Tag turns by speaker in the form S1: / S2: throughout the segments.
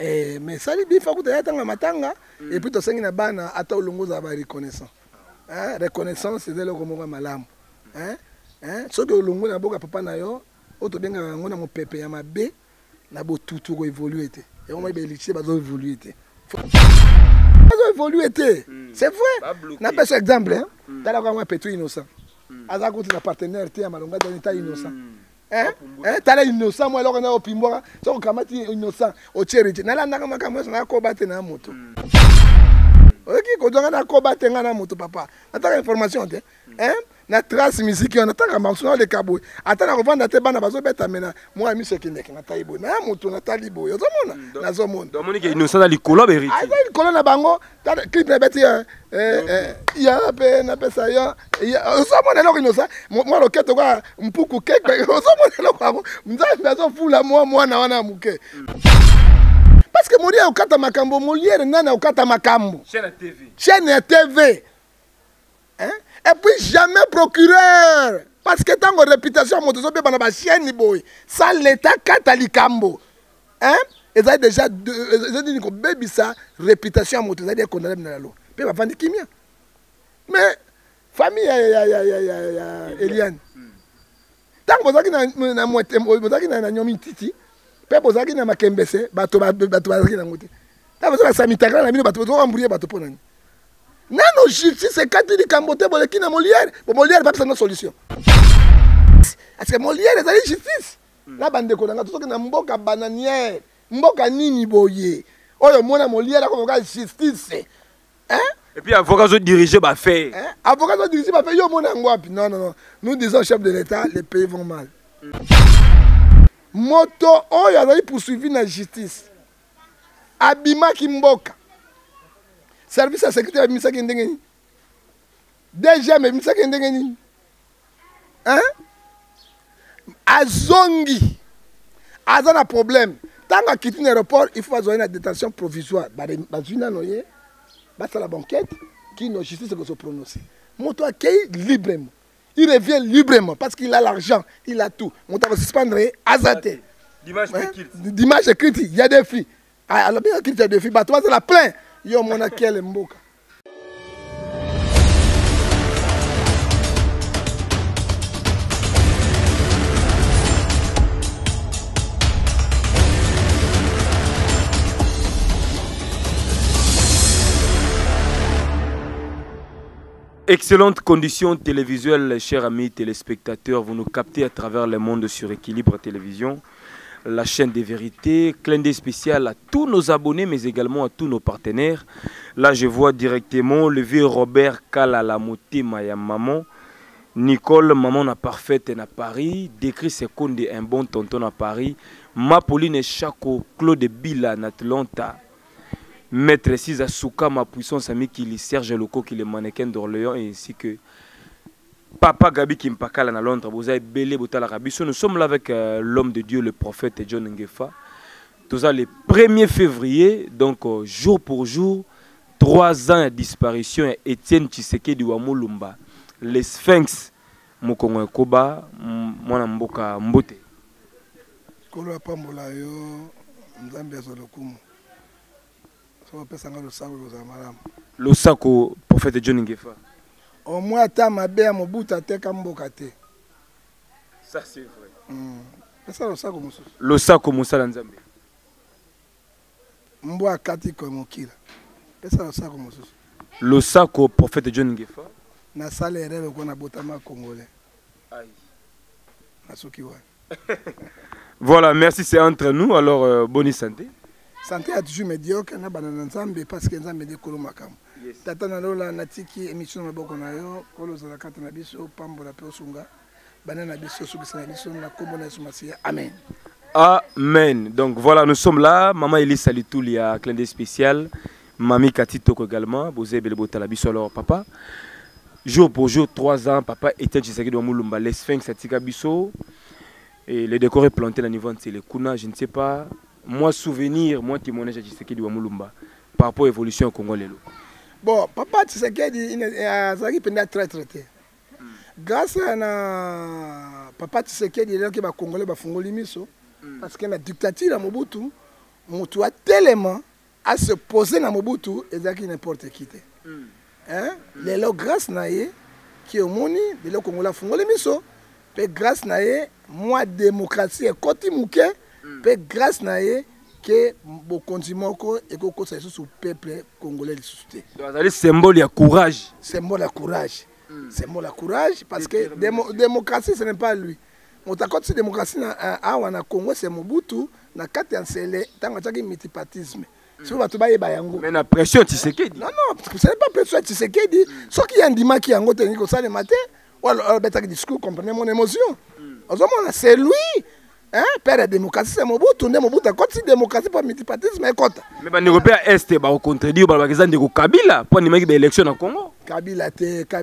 S1: Mais ça il faut que tu aies matanga et puis tu sais na bana ata olongo za ba reconnaissance. Hein, reconnaissance c'est le comme malamu. Hein? Ce que olongo na boka papa na yo, auto benga ngona mo pepe ya mabe na bo tutu ko évoluer té. Et on va bélicher bazo évoluer té. Bazo évoluer té. C'est vrai. Na pas exemple hein. Tala kwa moi Petro innocent. Aza ko na partenaire té ya malonga dans état innocent. Hein? Tala innocent moi alors na opimboka, so kamati innocent o charity. Na la ndaka makamwe na ko battre na moto. Ok, ko donga na ko battre na moto papa. Ataka information té. Hein? Na trace musique on ataka marché le cabo. Atana revendre te bana bazo beta mena. Moi mi sekine na taibo. Na moto na talibo. Yo zomona. Na zomona.
S2: Domonique innocent na likolo beriti.
S1: Ah, likolo na bango. Ta clip na beti ya pe na pesa ya. Zomona lo innocent. Moi loketo kwa mpuku keke. Zomona lo kwa. Mzambe azo fula moi na wana muke. Parce que Molière okata makambo, Molière nana okata makambo. Chaîne TV. Hein? Et puis jamais procureur. Parce que tant que réputation moto so be bana ba chaîne boy. Ça l'état katalikambo. Hein? Et ça déjà ils dit ko baby ça réputation moto ça dit condamné na la loi. Pe ba vandi kimia. Mais famille ya Eliane. Tant que bozaki na moite bozaki na nyomi titi. Pe bozaki na makembese bato bazaki na ngote. Ta bozaka samitaka na bino bato zo embrouiller bato ponani. Non, justice, c'est quand il dit Cambote, qui n'a Molière. Molière n'a pas de solution. Parce que Molière est allé justice. La bande de Kodanga, tout ce qui est Mboka bananière, Mboka nini boye. Oh, mon Molière a comme justice. Hein?
S2: Et puis, avocat doit diriger, bah fait.
S1: Avocat doit diriger, bah fait. Yo, mon angouapi. Non, non, non. Nous disons, chef de l'État, les pays vont mal. Moto, oh, il a allé poursuivi dans la justice. Abima Kimboka. Service à sécurité avec Misa Kendengeni. Déjà, mais Misa Kendengeni. Hein? Azongi. Azan a problème. Tant qu'on quitte l'aéroport, il faut avoir une détention provisoire. Bazuna noye. Basta la banquette. Qui n'a justice que se prononcer. Moto accueille librement. Il revient librement parce qu'il a l'argent, il a tout. Moto va suspendre Azate. Dimanche écrit, il y a des filles. Alors bien qu'il y a des filles, bah toi c'est la plainte. Yo mona kele mboka.
S2: Excellentes conditions télévisuelles, chers amis téléspectateurs. Vous nous captez à travers le monde sur Équilibre Télévision, la chaîne des vérités. Clin d'œil spécial à tous nos abonnés, mais également à tous nos partenaires. Là, je vois directement le vieux Robert Kalalamoté Maya Maman, Nicole Maman na parfaite na Paris, décrit Seconde un bon tonton à Paris, Mapauline Chako, Claude Bila na Atlanta, Maître Cisa Souka, ma puissance ami qui Serge Loco qui est mannequin d'Orléans, ainsi que Papa Gabi Kimpakala à Londres, vous avez belé Botala Rabiso. Nous sommes là avec l'homme de Dieu, le prophète John Ngefa. Tout ça le 1er février, donc jour pour jour, 3 ans de disparition. Étienne Tshisekedi Wamulumba, les Sphinx, Mokongo Koba, Mwana Mboka Mbote.
S1: Kolo Pambola yo, Mzambia Zolokumu.
S2: Le sako prophète John Ngefa.
S1: Au moins, ta ma belle, mon bout à te kambokate.
S2: Ça, c'est vrai.
S1: C'est ça le sako Moussa.
S2: Le sako Moussa Lanzambe.
S1: Mboa kati ko mokila. C'est ça le sako Moussa.
S2: Le sako prophète John Ngefa.
S1: Na sale erreur ko na botama congolais.
S2: Aïe.
S1: Na soki wa.
S2: Voilà, merci, c'est entre nous. Alors, bonne santé.
S1: Santé a toujours médiocre na banana nzambe parce que nzambe de kolo makam. Tata na lola na tiki émission na boko na yo kolo za kata na biso pambola pe osunga banana biso sukisa na biso na kombo na Yesu. Amen.
S2: Amen. Donc voilà, nous sommes là. Maman Elise Salitou, il y a un clin d'œil spécial. Mamie Katito également. Bozé Belebota la biso alors papa. Jour pour jour, 3 ans, papa était Tshisekedi Wamulumba, les Sphinx Satika biso. Et le décor est planté à niveau de les Kuna, je ne sais pas. Moi, souvenir, moi, témoignage à Tshisekedi Wamulumba par rapport à l'évolution au Congo.
S1: Bon, papa Tshisekedi a très traité. Grâce à papa Tshisekedi, il y a des Congolais qui ont fait miso parce que la dictature à Mobutu, mutu a tellement à se poser dans Mobutu et ça qui n'importe qui. Hein? Les lois grâce naie qui au moni de lo Congola fungole miso pe grâce naie moi démocratie et koti muke pe grâce naie que bokonzi moko et ko ko sous peuple congolais le soutien.
S2: Donc c'est symbole de courage.
S1: Symbole de courage. Symbole de courage parce que démocratie ce n'est pas lui. On t'a côté démocratie na wana Congo c'est Mobutu na kati ansele tanga taki multipartisme. Si vous avez bayango. Mais
S2: la pression Tshisekedi.
S1: Non ce n'est pas pression Tshisekedi. Ce qui andima qui yango tengi ko ça le matin ou alors beta discours comprenez mon émotion. C'est lui. Hein, père de démocratie, c'est Mobutu, Mobutu a continué démocratie pour multipartisme et quoi.
S2: Mais les Européens Est, au contredire, Kabila, pour les élections au Congo.
S1: Kabila,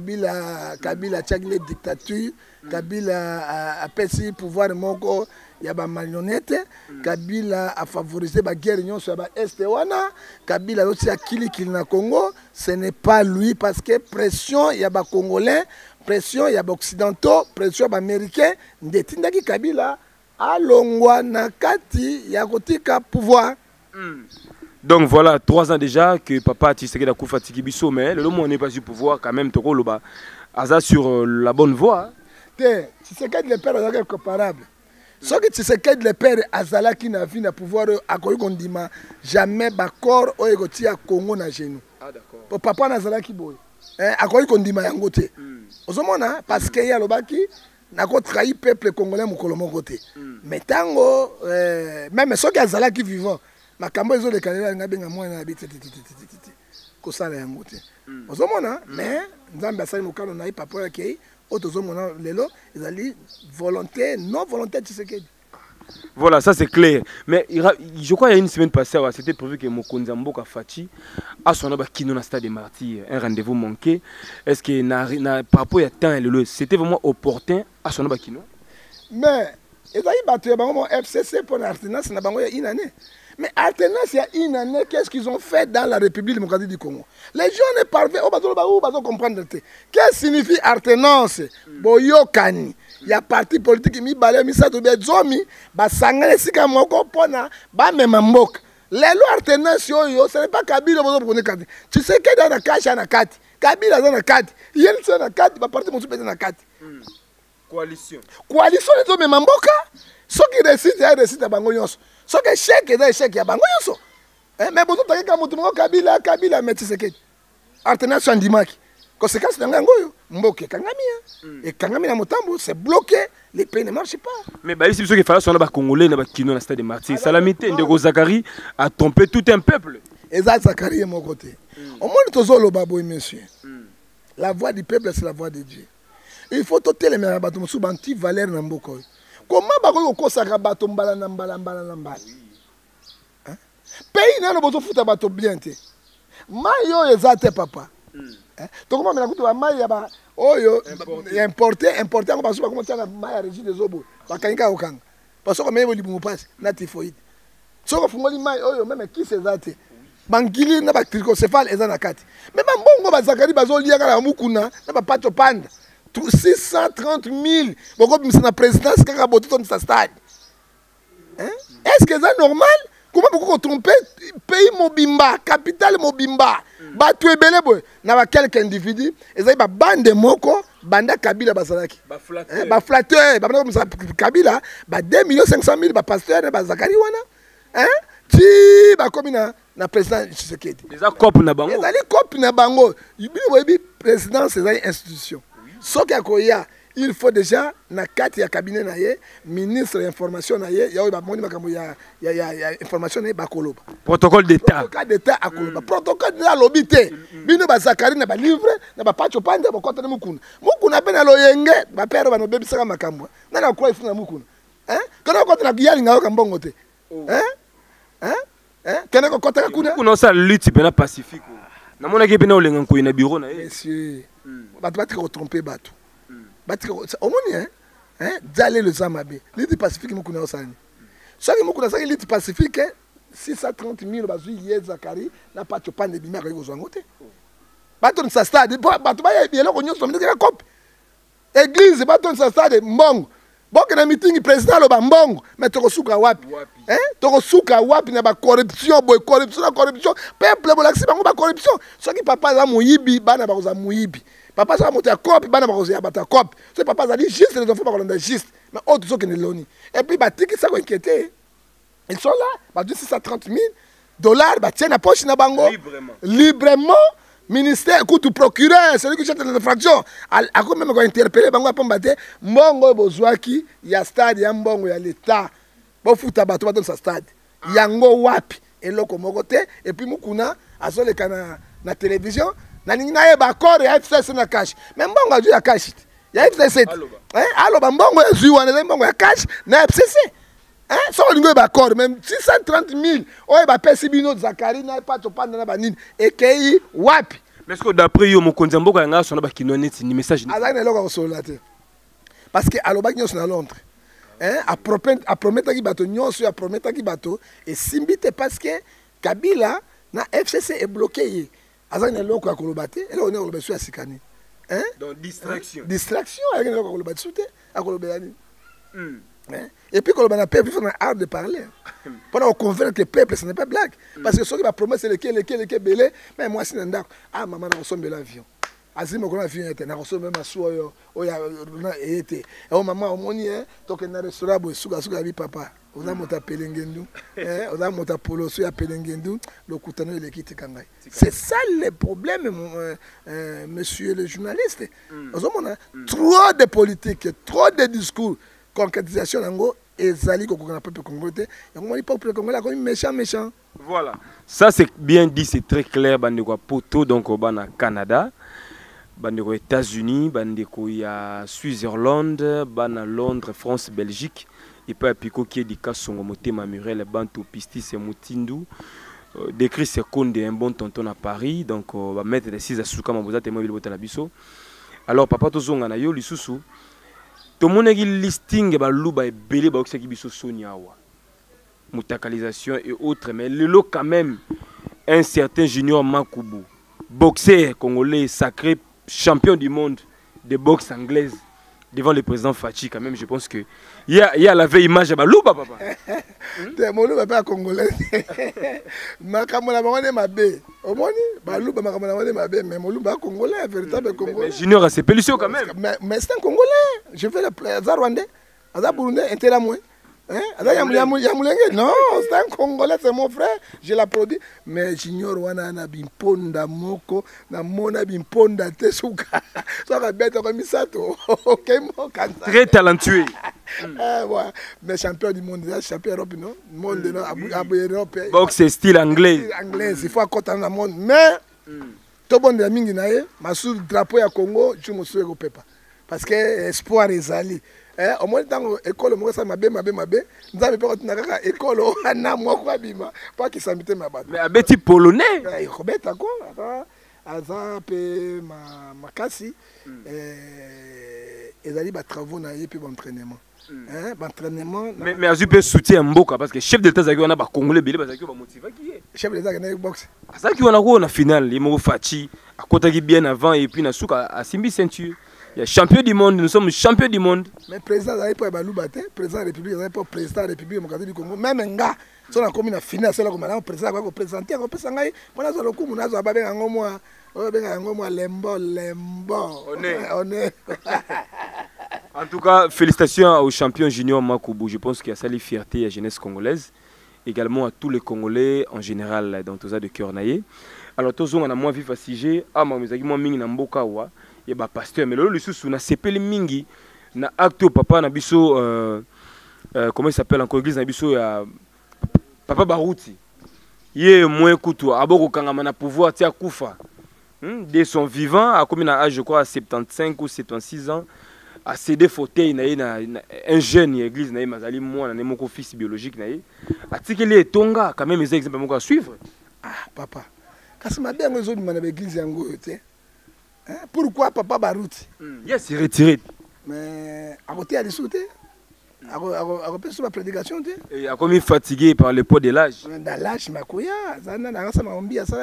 S1: Tchagile dictature, Kabila a perçu pouvoir Moko, il y a des marionnettes, Kabila a favorisé la guerre sur l'Est, Kabila aussi a killé na Congo, ce n'est pas lui parce que pression, il y a des Congolais, pression, il y a des Occidentaux, pression, il y a des Américains, Ndetindaki Kabila. Alongwa na kati ya kotika pouvoir.
S2: Donc voilà, 3 ans déjà que papa Tshisekedi a koufa Tikibiso, mais le moment n'est pas sur pouvoir quand même toko loba. Aza sur la bonne voie.
S1: Tshisekedi le père est comparable. Ce que Tshisekedi le père azala qui n'a vu na pouvoir a koyi kondima jamais bakor o egoti ya Congo na genou.
S2: Ah d'accord.
S1: Pour papa nazala ki boy. A koyi kondima yango te. Ozomona parce que ya lobaki nako trahi peuple congolais mukolo moko te. Mais tango même ceux qui azala qui vivant makambo ezo le kanela ngabenga mwana na ko sala yango te. Ozomona mais nzambe asali mukalo na papa yake otozomona lelo ezali volonté non volonté Tshisekedi.
S2: Voilà, ça c'est clair. Mais je crois qu'il y a une semaine passée, c'était prévu que Mokonzi Mboka Fati a son kino na stade des Martyrs, un rendez-vous manqué. Est-ce que par rapport à temps c'était vraiment opportun à son kino?
S1: Mais il y a un FCC pour l'alternance, il y a une année. Mais alternance, il y a une année, qu'est-ce qu'ils ont fait dans la République démocratique du Congo? Les gens ne parviennent pas comprendre. Qu'est-ce que signifie alternance? Boyokani. Il y a parti politique qui balé misato be zomi ba sangane sika moko pona ba mema mboka. Lelo alternance yo ce n'est pas Kabila bozo pone kati. Tu sais que dans la kasha na kati. Kabila dans la kati. Yel c'est na kati ba parti mosu pete na kati.
S2: Coalition.
S1: Coalition les hommes mema mboka. Ce qui récite ya récite bango yonso. Ce que chèque est chèque ya bango yonso. Mais bozo takeka mutu mo Kabila mais tu sais que alternance andimaki. Conséquence d'un gangoyo, mboke kangamia. Et kangamia motambo, c'est bloqué, les pays ne marchent pas.
S2: Mais bah ici, ce qu'il fallait, c'est que les Congolais n'ont kino na stade des Martyrs. Salamité, Ndego Zakari a trompé tout un peuple.
S1: Et ça, Zakari est mon côté. Au moins, nous avons le baboui, monsieur. La voix du peuple, c'est la voix de Dieu. Il faut toter les meilleurs bateaux, sous banti valeur n'amboko. Comment bagoyo kosaka bateau mbala nambala. Pays n'a pas besoin de foutre bateau bien. Mayo ezate papa. Donc comment on a maille ba oyo importé on passe pas comment ça la maille régie des obos ba kanga okanga parce que même libu passe na typhoïde soko fungoli maille oyo même qui c'est zate bangili na ba trichocéphale eza na kati mais ba mbongo ba zakari bazo lia kala mukuna na ba pato panda 630 000 boko bimisa na présidence kaka boto ton sa stade est-ce que c'est normal? Comment beaucoup tromper pays mobimba, capitale mobimba, batu ebele boy, na quelques individus, ezali ba bande moko, banda Kabila bazalaki. Ba flatteur, ba banda Kabila, ba 2 500 000 ba pasteur ba Zakari wana. Ti ba komi na président Tshisekedi.
S2: Eza cop na bango.
S1: Ezali cop na bango. Yibi président c'est institution. Soki akoya il faut déjà na kati ya cabinet na ye ministre d'information na ye ya ba moni makambo ya information na bakoloba
S2: protocole d'état
S1: akoloba protocole de la lobité bino ba Zakari na ba livre na ba pacho pande ba kota na mukuna pe na loyenge ba père ba no bebisaka makambo na na kwa ifuna mukuna kana kota na yali ngao kambongo te kana ko kota kuna
S2: kuna sa lutte pena pacifique na mona ke pena olenga ko ina bureau na ye
S1: monsieur ba ko tromper bato au moins d'aller le Zamabe l'île Pacifique mukuna osani soki mukuna saki l'île Pacifique 630 000 bazui ye Zakari na pacho pande bimaka ko zwango te bato ni sa stade bato ba yebele ko nyoso mndeka cop église bato ni sa stade mbongo boke na meeting président loba mbongo mais tokosuka wapi tokosuka wapi na bacorruption boye corruption peuple bolakisi bango bacorruption soki papa aza moyibi bana bakoza moyibi papa aza moto ya cope bana bakozala bata cope soki papa azali juste les enfants bakolanda juste mais autre sokende loni et puis batikisa koinquiéter ils sont là badui 630 000 dollars batie na poche na bango librement ministère kutu procureur celui qui chante l'infraction a quand même interpellé bango apomba te mbongo bozwaki ya stade ya mbongo ya l'état bofuta bato bato sa stade yango wapi eloko moko te et puis mukuna azoleka na télévision na ningi na yeba accord ya FCC na cash mais mbongo aju ya cash ya FCC aloba mbongo ya zui wana mbongo ya cash na FCC so on ba accord même 630 000 oye ba pesi bino Zakari na pas to panda na banini ekei wapi
S2: mais est-ce que d'après yo mokonzi mboka yanga sona ba kinoneti ni message ni
S1: azana eloko kosola te parce que aloba nyonso na Londres a promettre ki bato nyonso a promettre ki bato et simbite parce que Kabila na FCC est bloqué azana eloko ya koloba te eloko ne koloba su ya sikani
S2: donc
S1: distraction azana eloko koloba te akoloba ni et puis quand on a peuple, il faut art de parler. Pendant qu'on convainc que le peuple, ce n'est pas blague. Parce que ceux qui va promettre, c'est lequel belé. Mais moi, c'est un d'accord. Ah, maman, on ressemble l'avion. Azim, on a vu un temps. On ressemble même à soi. On a été. Et on maman, on dit, donc on a un restaurant, on a vu papa. On a monté à Pelengendu. On a monté à Polo, on a Pelengendu. Le coutano, il est quitté Kangai. C'est ça le problème, monsieur le journaliste. Trop de politique, trop de discours. Concrétisation nango ezali kokona peuple congolais et on dit peuple congolais comme méchant.
S2: Voilà, ça c'est bien dit, c'est très clair. Bandeko poto donc au bana Canada, bandeko États-Unis, bandeko ya Suisse-Irlande, bana Londres, France, Belgique et pas piko qui est di kasongo motema Murel bantu pistis et mutindu décrit ce compte un bon tonton à Paris donc va mettre les 6 à suka maboza témoin vil botala biso. Alors papa tozonga na yo lisusu tout le monde a listing ba luba et belé ba oksaki biso soniawa mutakalisation et autres mais le lot quand même un certain Junior Makubu boxeur congolais sacré champion du monde de boxe anglaise devant le président Fachi quand même je pense que il y a la veille image ba luba papa
S1: te mo luba pas congolais makamona bangone mabe omoni ba luba makamona bangone mabe mais mo luba congolais véritable congolais
S2: mais Junior a ses pellutions quand même
S1: mais c'est un congolais je fais le Azar rwandais Azar burundais intérêt moi Azar yamulenge non c'est un congolais c'est mon frère je l'applaudis mais Junior wana na bimponda moko na mona bimponda te suka ça va bête comme ça to OK mo kanza
S2: très talentueux
S1: ouais mais champion du monde champion Europe non monde non Europe
S2: boxe style anglais
S1: il faut accorder dans le monde mais tout bon de mingi nae masu drapeau ya Congo tu mo soué ko pepa parce que espoir ezali au moins dans l'école moi ça mabe nzambe pe kotina kaka école na moko abima pas qui s'habite ma batte
S2: mais abeti polonais
S1: robeta ko aza pe makasi ezali ba travaux na yepi entraînement entraînement
S2: mais azu pe soutien mboka parce que chef d'état zaki wana ba congolais belé bazaki ba motiver qui
S1: chef d'état na boxe
S2: azaki wana ko na finale il mo Fachi akotaki bien avant et puis na suka asimbi ceinture. Il y a champion du monde, nous sommes champions du monde.
S1: Mais président de la République, président de la République, président de la République du Congo, même un gars, si on a commis la finale, c'est là que le président va présenter, on peut s'engager. On a le coup, on a lembo. On est.
S2: En tout cas, félicitations au champion Junior Makubu. Je pense qu'il y a ça les fierté à la jeunesse congolaise. Également à tous les Congolais en général, dans tout ça de cœur naïe. Alors, tous on a moins vif à Sigé, ah, moi, mais moi, mingi na mboka wa. Et bah pasteur mais le sous na sepeli mingi na acte papa na biso comment il s'appelle encore église na biso ya papa Barouti yé moins kutu aboko kangama na pouvoir tia kufa dès son vivant a comme na âge je crois à 75 ou 76 ans a cédé fauteuil na un jeune église na mazali moi na mon fils biologique na a tikeli tonga quand même les exemples moko à suivre
S1: ah papa kasi mabe ngo zo di mana église yango te. Pourquoi papa Barouti?
S2: Yes, il est retiré.
S1: Mais à côté à discuter, à repérer sur la prédication.
S2: Il a comme fatigué par le poids de l'âge.
S1: Dans l'âge, ma couilla, ça n'a pas mambi à ça.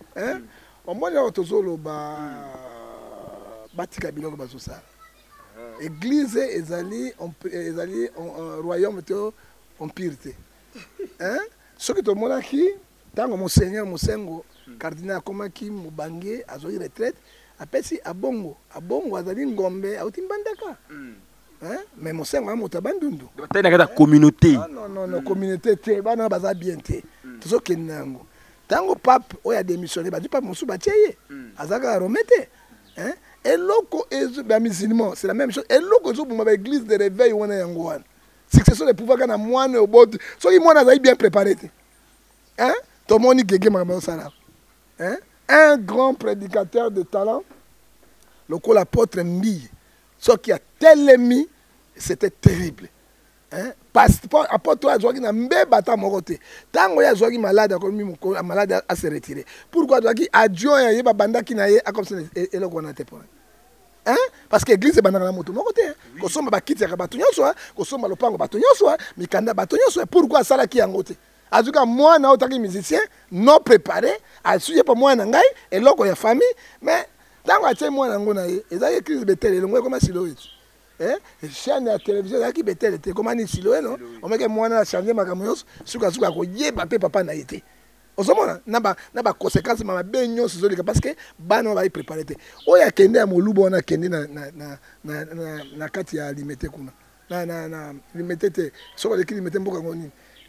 S1: Au moins, il y a autosolo batika biloko basosa. église ezali un royaume to empirité. Hein? Ce que tout le monde a qui, tant que monseigneur Mosengo, cardinal Komaki, Mubange, a joué retraite, après si à Bongo, azali Ngombe, a outi Mbandaka. Hein? Mais Mosengo a monté Bandundu.
S2: Tu as une communauté.
S1: Non, communauté, tu vas baza bien. Tout ce qui est nango. Tant que pape, il y a démissionné, bah du pape Moussou Batiaye, Azaka Romete. Hein? Et l'autre, les musulmans, c'est la même chose. Et l'autre, pour l'église de réveil, on est en Gouane. Succession de pouvoir qu'on a moins au bord. Soit il a bien préparé. Hein? Tout le monde est un grand prédicateur de talent, le coup l'apôtre Mbi, ce qui a tellement c'était terrible. Hein? Apôtre a joué dans un bâtard moroté. Tant qu'il a joué malade, malade à se retirer. Pourquoi il a adjoint à banda qui n'a pas comme ça et le qu'on a été pour. Hein? Parce que l'église est dans la moto côté. Qu'on soit bakiti ya batonyo soit, qu'on soit malopango batonyo soit, mikanda batonyo soit. Pourquoi ça là qui en côté? En tout cas moi na autant que musicien non préparé, à suivre pas moi na ngai et loko ya famille, mais tant que tu moi na ngona et ça église betel le comment silo et. Hein? Chaîne de télévision là qui betel était comment ni silo non? On met que moi na changer makamoyos, suka ko yeba papa na été. Osomona naba conséquence ma benyo sizolika parce que bana va y préparer te oya kende ya molubo ona kende na kati ya limité kuna na limité te soko de limité mboka ngoni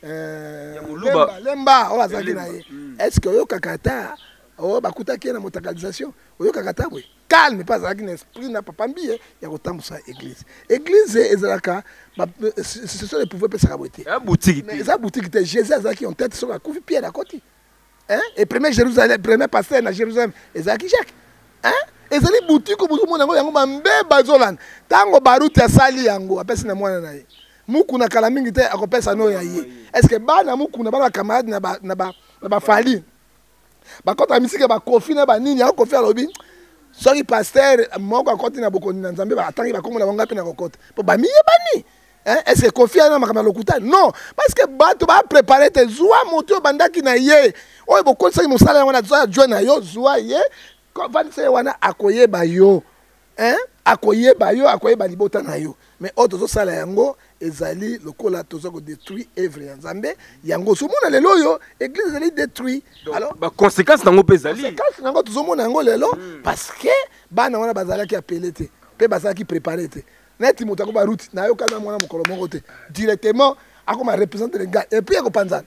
S1: lemba o azaki na ye est-ce que oyo kakata o bakuta ki na motakalisation oyo kakata bwe calme pas azaki na esprit na papa mbi ya kotambusa église ezalaka ce sont les pouvoirs pesa kabwete
S2: boutique
S1: mais ça boutique te Jésus azaki en tête soko akufi pied à côté. Hein? Et premier Jérusalem, premier pasteur na Jérusalem, Ezaki Jacques. Hein? Ezali boutique ko buzu mona yango mambe bazolan. Tango baruti asali yango apesi na mwana na ye. Muku na kala mingi te akopesa no ya ye. Est-ce que bana muku na bana camarade na ba fali. Ba kota misike ba kofi na ba nini ya kofi alobi. Sorry pasteur moko akoti na bokoni na Nzambe ba atangi ba komo na bangapi na kokota. Po ba miye bani. Hein? Est-ce que confier dans ma locuta? Non, parce que tu vas préparer tes zoua moto bandaki na ye. Oh, beaucoup de gens qui sont là, joie na yo, zoua ye. Quand c'est wana akoye ba yo, hein? Akoye ba yo, akoye ba libota na yo. Mais autres sala yango ezali lokola tozo ko détruit œuvre ya Nzambe. Yango somona lelo yo, église ezali détruit.
S2: Alors, ba conséquence nango pezali.
S1: Conséquence nango tozo mona yango lelo parce que bana wana bazala ki appelé te, pe bazala ki préparé te. Net mutako ba route na yo kana mwana mukolo moko te directement akoma représenter les gars et puis ekopanzana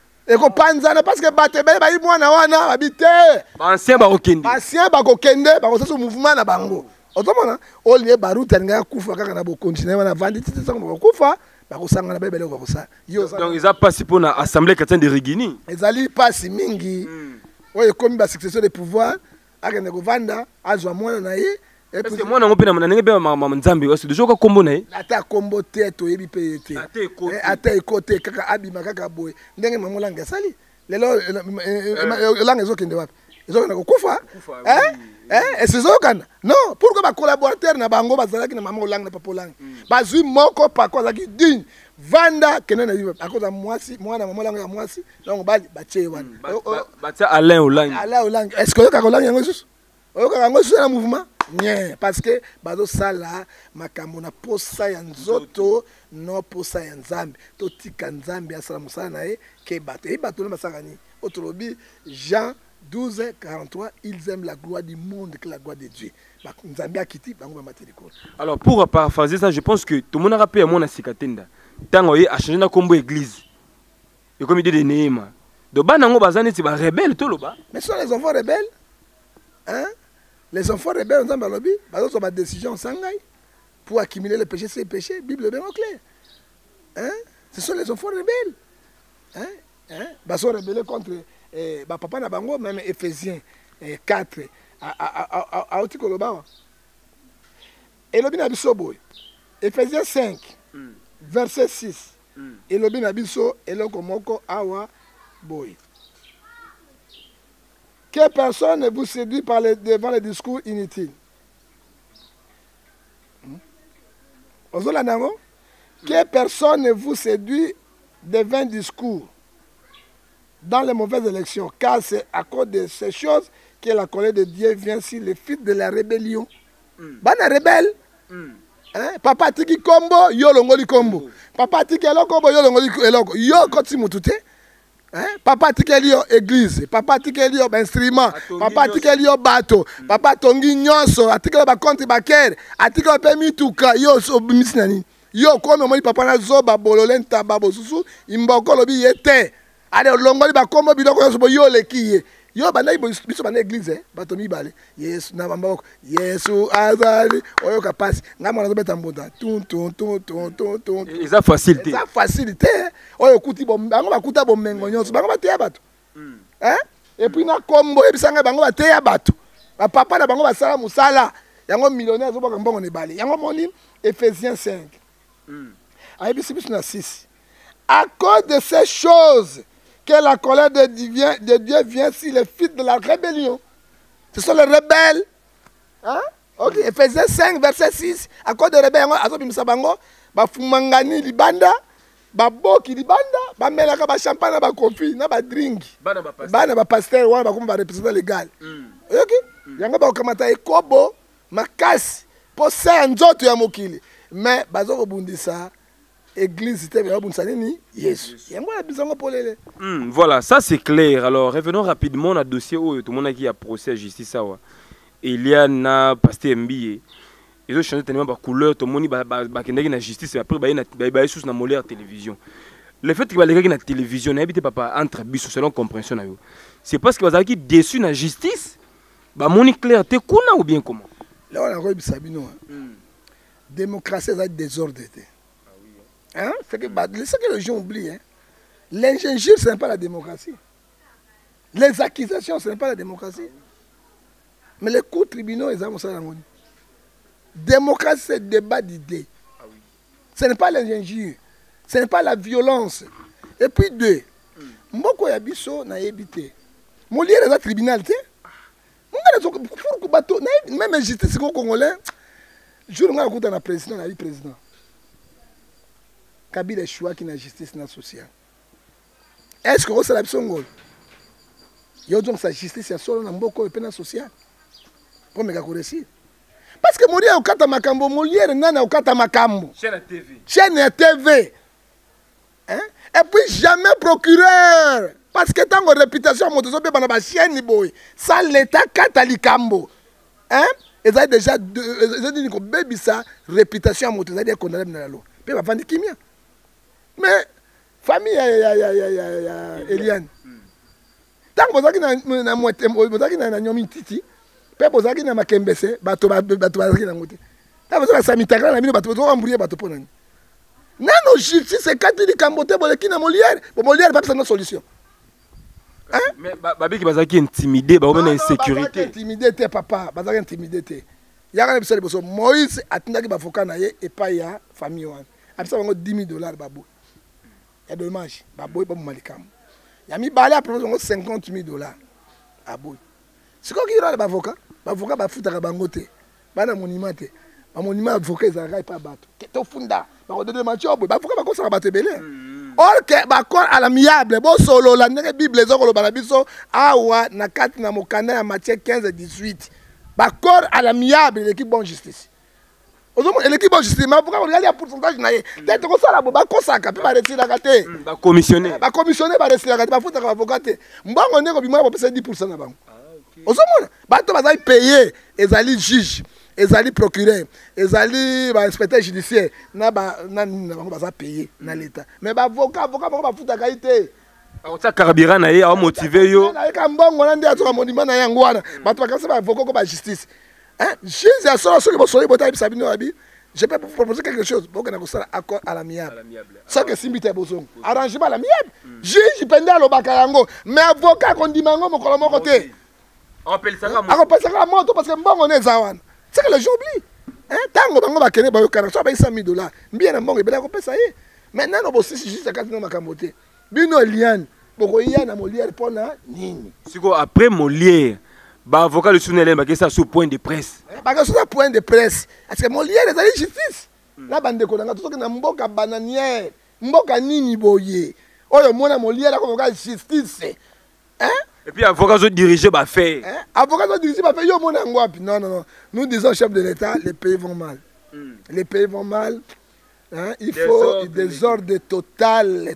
S1: parce que batebele ba yi mwana wana babite
S2: ancien ba kokende
S1: ba kosaso mouvement na bango otomona olie ba route nga kufa kaka na bo continuer wana vandi tete sango ba kufa ba kosanga na bebele ko kosa yo
S2: donc ils a passé pour na assemblée chrétienne de Rigini
S1: ezali passe mingi oye komi ba succession de pouvoir akende ko vanda azwa mwana na ye.
S2: Parce que moi, je suis un Nzambe, c'est déjà un combo.
S1: Ata combo tête, oyebi pete. Ata ekote, kaka abima, kaka boy. Ndenge maman langa sali. Lelo, langa ezokende wapi? Ezokende kufa. Et c'est ça non, pourquoi ba collaborateur na bango bazalaki na maman langa na papa langa. Bazui moko pa ko zaki digne. Vanda kenena yiba. Akoza mwasi, mwana maman langa mwasi. Donc ba tie wana.
S2: Ba tia Alain Olang.
S1: Alain Olang. Est-ce que ka Olang yango sus? Oyo ka yango sus na mouvement? Bien, parce que bazo sala makambo na posa ya nzoto no posa ya Nzambe to tika Nzambe asala musala na ye ke bato e bato na basaka ni otolobi Jean 12:43 ils aiment la gloire du monde que la gloire de Dieu. Nzambe akiti bango ba mateliko. Alors
S2: pour paraphraser ça, je pense que tout le monde a rappelé à mon asikatenda. Tango a changé na combo église. Et comme idée de Néhéma. Donc banango bazani ti ba rebelle to loba.
S1: Mais sont les enfants rebelles. Hein? Les enfants rebelles, on a une décision sangai pour accumuler le péché, c'est le péché. Bible est bien claire. Hein? Ce sont les enfants rebelles. Hein? Ils sont rebelles contre papa Nabango, même Ephésiens 4. Et le binabiso Ephésiens 5, verset 6. Et le binabiso, et le komoko awa boy. Que personne ne vous séduit devant les discours inutiles. Que personne ne vous séduit devant les discours dans les mauvaises élections, car c'est à cause de ces choses que la colère de Dieu vient sur les fils de la rébellion. Bana rebelle. Hein? Papa atiki kombo, yo longoli kombo. Papa atiki eloko kombo, yo longoli eloko. Yo koti mutute. Hein? Papa atiki yo église. Papa atiki yo instrument. Papa atiki yo bateau. Papa tongi nyonso. Atiki ba compte bancaire. Atiki pe mituka. Yo so bimisnani. Yo comme moi papa na zoba bololenta tababo susu. Imboko lobi yete. Ale longoli ba kombo biloko yo lekiye. Yo bana biso bana église bato mibale Yesu na bamboko Yesu azali oyo kapasi ngama na beta mbonda ton
S2: eza facilité
S1: eza facilité oyo kuti bango bakuta bomengo nyonso bango bateya bato hein et puis na kombo ebisanga bango bateya bato ba papa na bango basala musala yango millionnaire zo boka mbongo ne bale yango moni Ephésiens 5 ayebisi biso na 6 à cause de ces choses que la colère de Dieu vient sur les fils de la rébellion. Ce sont les rebelles. Hein? Ok, Ephésiens 5, verset 6. À cause de rebelles, ba fumangani libanda, ba boki libanda, ba melaka ba champagne, ba coffee, na ba drink. Bana ba pasteur, wana ba kuma ba représentant légal. Ok? Yanga ba kamata ekobo, makasi, po sa nzoto ya mokili. Mais bazo ko bundisa. Église,
S2: voilà, ça c'est clair. Alors revenons rapidement au dossier où tout le monde qui a procès à justice. Il y a un pasteur MBA. Ils ont changé tellement de couleur, tout le monde qui a la justice. Après, il y a sous la télévision. Le fait qu'il y ait la télévision, n'habite pas entre bis selon compréhension. C'est parce que vous avez déçu la justice. Mon clair, t'es quoi ou bien comment?
S1: Là, on a dit démocratie, c'est désordre. Hein? C'est que les gens oublient. Hein? L'injure, ce n'est pas la démocratie. Les accusations, ce n'est pas la démocratie. Mais les cours tribunaux, ils ont ça dans le monde. Démocratie, c'est le débat d'idées. Ce n'est pas l'injure. Ce n'est pas la violence. Et puis deux, Mboko Yabiso n'a évité. Mon lien est dans le tribunal. Même la justice congolaise, je ne sais pas président, la président. Kabila choix qui na justice na sociale. Est-ce que c'est la personne yo donc sa justice ya solo na mboko et pena social. Pour me réussir. Parce que Molière au kata makambo, Molière nana au kata makambo.
S2: Chaîne TV.
S1: Chaîne TV. Hein? Et puis jamais procureur. Parce que tant que réputation monte so be bana ba chaîne boy. Ça l'état kata likambo. Hein? Et ça déjà ils dit ko baby ça réputation monte ça dire condamné na la loi. Pe ba vandi kimia. Mais famille Eliane. Tant que vous avez na moitié, vous avez na nyomi titi, pe vous avez na makembese, bato bazaki na ngote. Tant vous avez samitaka na bino bato vous embrouiller bato ponani. Nano justice c'est quand il cambote boleki na Molière, Molière pas de solution. Hein?
S2: Mais babi qui bazaki intimidé, ba on a insécurité.
S1: Intimidé te papa, bazaki intimidé te. Yaka na bisale boso Moïse atindaki ba foka na ye et pas ya famille wan. Abisa bango $10,000 babo. Il y a dommage. Baboy pas malikam. Il y a mis balé à propos $50,000. Aboy. C'est quoi qui est là l'avocat? L'avocat va foutre à bangote. Bana monument te. Ba monument avocat ils arrêtent pas bateau. Keto funda. Ba redonner matio boy. Ba avocat ba ko sa bateau belé. Or que ba corps à l'amiable bo solo la ndenge Bible les okolo bana biso awa na kati na mokanda ya Matthieu 15-18. Ba corps à l'amiable l'équipe bonne justice. Et l'équipe de justice, mais pourquoi on regarde le pourcentage naïe? Peut-être que ça la boba kosaka, puis va retirer la gâté.
S2: Va commissionner.
S1: Va commissionner, va retirer la gâté, va foutre avocat. Mbon on est comme moi, on peut faire 10% na banque. Au sommet, bateau va payer, ils allaient juge, ils allaient procureur, ils allaient inspecteur judiciaire, na va payer na l'État. Mais avocat va foutre la gâté.
S2: Ça carburant naïe a motivé yo.
S1: Na ka mbon on ande ato monument na yangwana, bateau va ça avocat ko ba justice. Hein? Je peux vous proposer quelque chose pour que nous accord à l'amiable. Ça que Simbi te besoin. Arrangement à l'amiable. Juge, il peut aller au Bakayango. Mais avocat, qu'on dit mango, mon colombo côté.
S2: On appelle ça la
S1: moto parce que bon, on est Zawan. C'est que les gens oublient. Tant que on va gagner, ça va $100,000. Bien, bon, il va payer ça. Maintenant, on va aussi juste à 4 000 Bino Liane. Pour qu'il y ait un Molière pour la Nini.
S2: Après Molière. Bah avocat le sounelé bah ça sous point de presse.
S1: Bah que sur point de presse parce que Molière est allé justice. La bande ko nga tout que na mboka bananière, mboka nini boye. Oyo mona Molière la ko justice. Hein?
S2: Et puis avocat zo diriger ba faire.
S1: Hein? Avocat zo diriger ba faire yo mona ngwapi. Non. Nous disons chef de l'État, les pays vont mal. Les pays vont mal. Hein? Il faut des ordres total.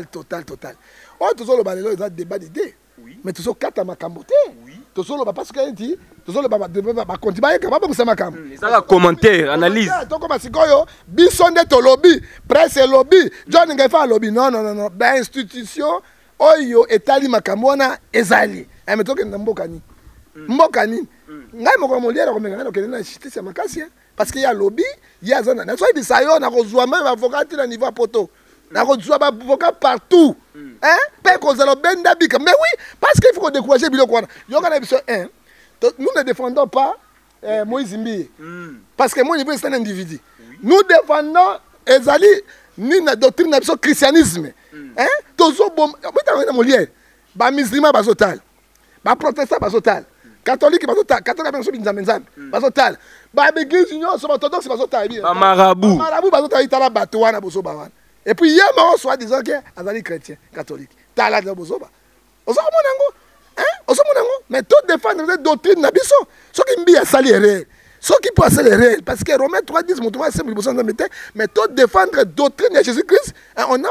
S1: Oh, tout ça, le a débat d'idées. Mais tout ça, quatre à ma camboté. Tout ça, parce qu'il dit, tout ça, le continuer capable de faire ma
S2: ça commentaire, analyse.
S1: Donc, comme si quoi, bisonde to lobby, presse lobby, John Ngefa lobby. Non. Ben institution, oyo etali makamona ezali. Mais toi, que n'ambokani. Mbokani. Ngai moko mo liera ko menga no kelena justice ya makasi. Parce qu'il y a lobby, il y a zone. Na so bisayo na kozwa même avocat na niveau poto. Na kozwa ba avocat partout. Hein? Pe kozalo benda bika. Mais oui, parce qu'il faut décourager biloko wana. Yo kana biso nous ne défendons pas Moïse Mbiye. Parce que moi niveau c'est un individu. Nous défendons ezali ni na doctrine na biso christianisme. Hein? Tozo bom, na mo liera. Ba musulman bazotal. Ba protestant bazotal. Catholique bazotal, catholique bazotal, ba église union so orthodoxe bazotal bien.
S2: Ba marabout.
S1: Marabout bazotal itala bato wana boso ba wana. Et puis hier on soit disant que azali chrétien, catholique. Tala de boso ba. Ozo monango, hein? Ozo monango, mais tout défendre les doctrines na biso. Ce qui mbi asali erreur. Ce qui peut asali erreur parce que Romains 3:10 mon toi simple boso na mais tout défendre doctrine de Jésus-Christ, on n'a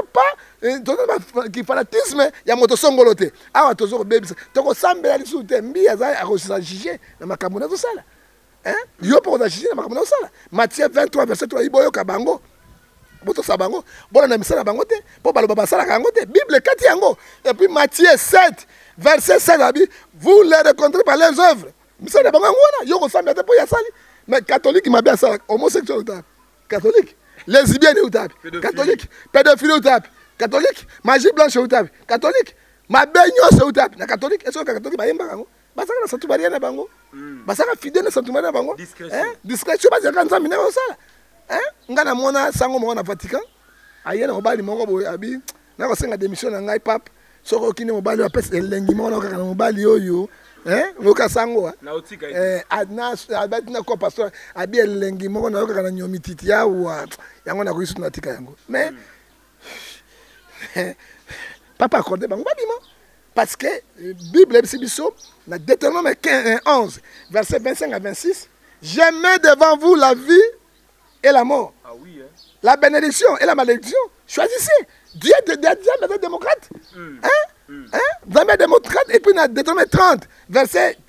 S1: pas qui fanatisme ya moto songolote. Awa tozo bebisa. Toko sambela lisu te mbi azali a juger na makambo na sala. Hein? Yo pour juger na makambo na sala. Matthieu 23 verset 3 iboyo kabango. Boto sabango. Bona na misala bango te. Po baloba basala kango te. Bible kati yango. Et puis Matthieu 7 verset 7 abi, vous les rencontrez par leurs œuvres. Misala bango ngona yo ko sambela te po ya sali. Mais catholique m'a bien ça homosexuel ou catholique. Lesbienne ou catholique. Pédophile ou catholique, magie blanche ou catholique, ma baigno c'est ou na catholique, est-ce que catholique ba yemba bango? Basaka na santu bariana bango. Basaka fidèle na santu bariana bango. Hein? Discrétion ba zaka nzambi na osala. Hein? Ngana mona sango mo na Vatican. Ayena mobali moko boy abi, na ko senga démission na ngai pape. Soko kini mobali wa pesa elengi mo na kaka mobali oyo. Hein? Ngoka sango. Na otika. Abati na ko pasteur abi elengi mo na kaka na nyomi titi ya wa. Yango na ko isu na tika yango. Mais papa accordé bango babima parce que Bible biso na Deutéronome 11 verset 25 à 26 je mets devant vous la vie et la mort. Ah oui, hein? La bénédiction et la malédiction. Choisissez. Dieu est démocrate. Hein? Dieu est démocrate et puis na Deutéronome 30 verset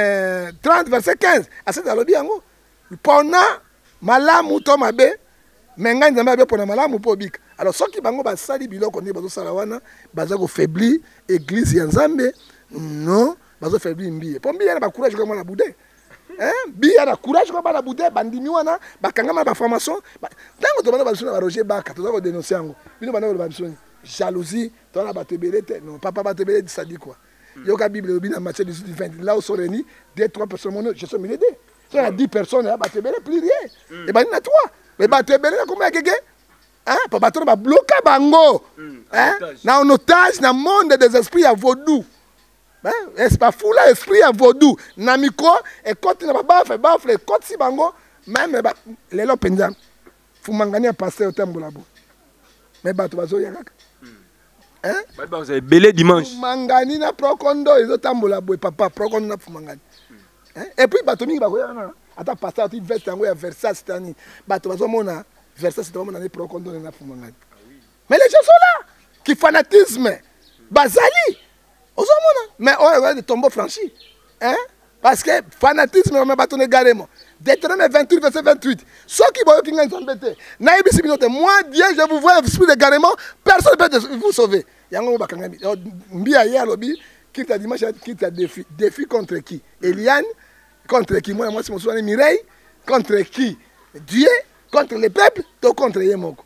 S1: 15 à cette alobi yango pona malamu to mabe menga nzambe abe pona malamu po bika. Alors, ceux qui bango basali biloko ni bazo salawana, bazo ko faibli église ya Nzambe, non, bazo faibli mbiye. Po mbiye na ba courage comme na boudé. Hein? Biya na courage comme na boudé, bandimi wana, bakangama ba formation. Tango to bana baso na Roger Baka, to ko dénoncer yango. Bino bana ko baso jalousie, to na batebelete, non, papa batebelete ça dit quoi? Yoka Bible bina Matthieu 18:20, là où sont réunis 2-3 personnes, je suis milité. Si on a 10 personnes, batebelete plus rien. Et ben na 3. Mais batebelete combien quelqu'un? Hein? Pour battre ba bloquer bango. Hein? Na un otage na monde des esprits à vaudou. Hein? Est pas fou là esprit à vaudou. Na micro et quand na ba bafle quand si bango même ba les lo penza. Fu mangani a passer au tembo labo. Mais bato bazo yakaka. Hein?
S2: Ba vous avez belé dimanche.
S1: Mangani na prokondo izo tembo labo papa prokondo na fu mangani. Hein? Et puis bato mingi ba ko yana. Ata passer ti veste yango ya Versace tani. Bato bazo mona verset c'est vraiment pro condamné na fumangani. Mais les gens sont là qui fanatisme bazali. Mais on est tombeau franchi. Hein? Parce que fanatisme on m'a bâtonné carrément. Deutéronome 28 verset 28. Ceux qui voient qui gagnent embêté. Naïbi siminote moi Dieu je vous vois esprit de carrément personne ne peut vous sauver. Yango bakangami. Mbia hier lobby qui t'a dimanche qui t'a défi contre qui? Eliane contre qui? Moi c'est mon souverain Mireille contre qui? Dieu contre les peuples, contre les Yemoko.